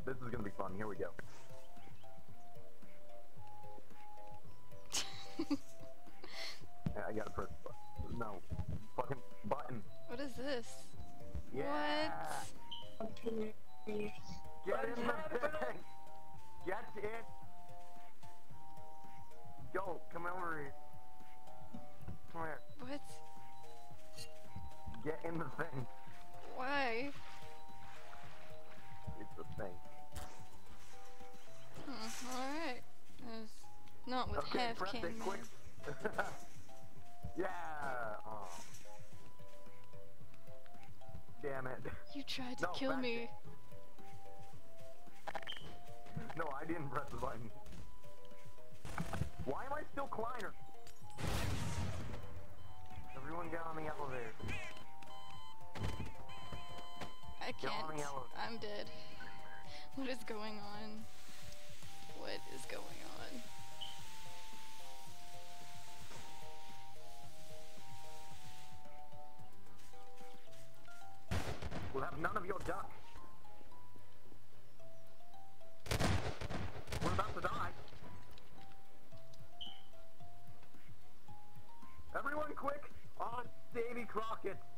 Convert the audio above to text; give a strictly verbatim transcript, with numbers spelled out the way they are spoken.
This is gonna be fun. Here we go. Yeah, I gotta press the button. No. Fucking button. What is this? Yeah. What? Get in the thing. Get in. Yo, come over here. Come here. What? Get in the thing. Why? It's a thing. Hmm, alright. Not with Okay, half press can it man. quick. Yeah. Oh. Damn it. You tried to No, kill back me. it. No, I didn't press the button. Why am I still Kleiner? Everyone get on the elevator. I Get on the can't. elevator. I'm dead. What is going on? What is going on? We'll have none of your duck. We're about to die. Everyone quick on Davy Crockett.